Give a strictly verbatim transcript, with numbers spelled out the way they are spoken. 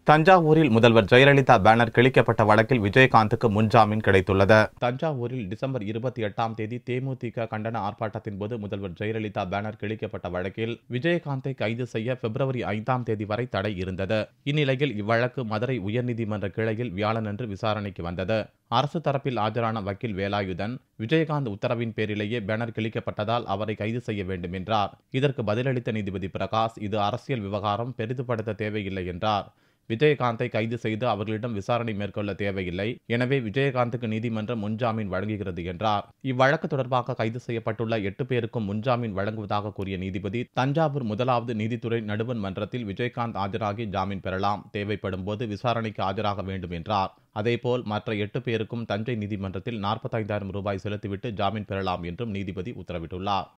தஞ்சாவூரில் முதல்வர் ஜெயலலிதா பேனர் கிழிக்கப்பட்ட வழக்கில் விஜயகாந்துக்கு முன்ஜாமீன் கிடைத்துள்ளது. தஞ்சாவூரில் டிசம்பர் இருபத்தி எட்டாம் தேதி தேமுதிக கண்டன ஆர்ப்பாட்டத்தின் போது முதல்வர் ஜெயலலிதா பேனர் கிழிக்கப்பட்ட வழக்கில் விஜயகாந்தை கைது செய்ய பிப்ரவரி ஐந்தாம் தேதி வரை தடை இருந்தது. இந்நிலையில் இவ்வழக்கு மதுரை உயர்நீதிமன்ற கிளையில் வியாழனன்று விசாரணைக்கு வந்தது. அரசு தரப்பில் ஆஜரான வக்கீல் வேலாயுதன், விஜயகாந்த் உத்தரவின் பேரிலேயே பேனர் கிழிக்கப்பட்டதால் அவரை கைது செய்ய வேண்டும் என்றார். இதற்கு பதிலளித்த நீதிபதி பிரகாஷ், இது அரசியல் விவகாரம், பெரிதுபடுத்த தேவையில்லை என்றார். விஜயகாந்தை கைது செய்து அவர்களிடம் விசாரணை மேற்கொள்ள தேவையில்லை. எனவே விஜயகாந்துக்கு நீதிமன்றம் முன்ஜாமீன் வழங்குகிறது என்றார். இவ்வழக்கு தொடர்பாக கைது செய்யப்பட்டுள்ள எட்டு பேருக்கும் முன்ஜாமீன் வழங்குவதாக கூறிய நீதிபதி, தஞ்சாவூர் முதலாவது நீதித்துறை நடுவர் மன்றத்தில் விஜயகாந்த் ஆஜராகி ஜாமீன் பெறலாம், தேவைப்படும் போது விசாரணைக்கு ஆஜராக வேண்டும் என்றார். அதேபோல் மற்ற எட்டு பேருக்கும் தஞ்சை நீதிமன்றத்தில் நாற்பத்தைந்தாயிரம் ரூபாய் செலுத்திவிட்டு ஜாமீன் பெறலாம் என்றும் நீதிபதி உத்தரவிட்டுள்ளார்.